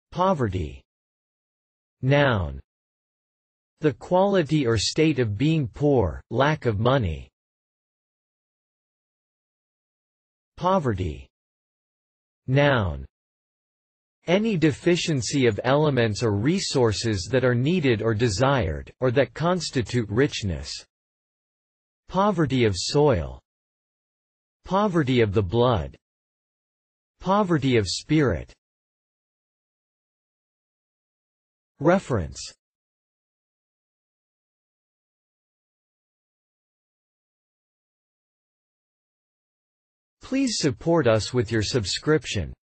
Poverty. Noun. The quality or state of being poor, lack of money. Poverty. Noun. Any deficiency of elements or resources that are needed or desired, or that constitute richness. Poverty of soil. Poverty of the blood. Poverty of spirit. Reference. Please support us with your subscription.